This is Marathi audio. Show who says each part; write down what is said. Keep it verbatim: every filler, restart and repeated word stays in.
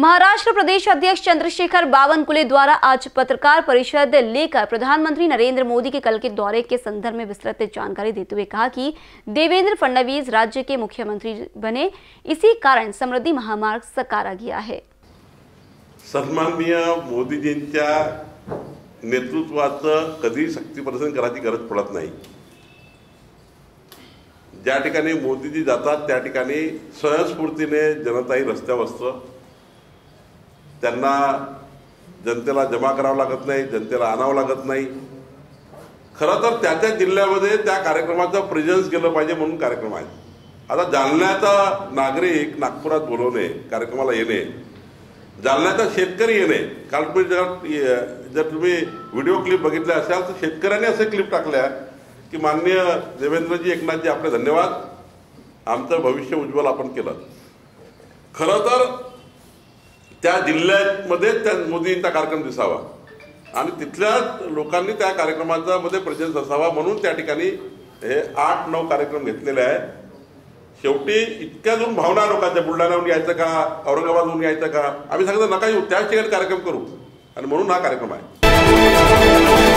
Speaker 1: महाराष्ट्र प्रदेश अध्यक्ष चंद्रशेखर बावनकुले द्वारा आज पत्रकार परिषद लेकर प्रधानमंत्री नरेंद्र मोदी के कल के दौरे के संदर्भ में विस्तृत जानकारी देते हुए कहा कि देवेंद्र फडणवीस राज्य के मुख्यमंत्री बने, इसी कारण समृद्धि महामार्ग साकारा गया है।
Speaker 2: सन्माननीय मोदीजींच्या नेतृत्वाचं कधी शक्ती प्रदर्शन करायची गरज पडत नाही। ज्या ठिकाणी मोदीजी जातात त्या ठिकाणी स्वयंस्फूर्तीने जनताही रस्त्यावर असतं, त्यांना जनतेला जमा करावं लागत नाही, जनतेला आणावं लागत नाही। खरं तर त्या त्या जिल्ह्यामध्ये त्या कार्यक्रमाचं प्रेझेन्स केलं पाहिजे म्हणून कार्यक्रम आहे। आता जालन्याचा नागरिक नागपुरात बोलवणे, कार्यक्रमाला येणे, जालन्याचा शेतकरी येणे, काल जर तुम्ही व्हिडिओ क्लिप बघितल्या असाल तर शेतकऱ्यांनी असे क्लिप टाकल्या की माननीय देवेंद्रजी एकनाथजी आपले धन्यवाद, आमचं भविष्य उज्ज्वल आपण केलं। खरं तर त्या जिल्ह्यामध्ये त्या मोदींचा कार्यक्रम दिसावा आणि तिथल्या लोकांनी त्या कार्यक्रमाचा मध्ये प्रेझेन्स असावा म्हणून त्या ठिकाणी हे आठ नऊ कार्यक्रम घेतलेले आहेत। शेवटी इतक्या दूर भावना लोकांच्या, बुलढाण्याहून यायचं का, औरंगाबादहून यायचं का, आम्ही सांगितलं नका येऊ, त्याच ठिकाणी कार्यक्रम करू आणि म्हणून हा कार्यक्रम आहे।